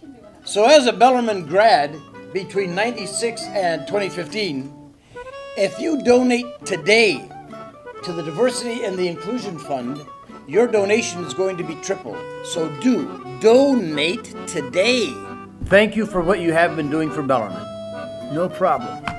So as a Bellarmine grad between 96 and 2015, if you donate today to the Diversity and the Inclusion Fund, your donation is going to be tripled. So do donate today. Thank you for what you have been doing for Bellarmine. No problem.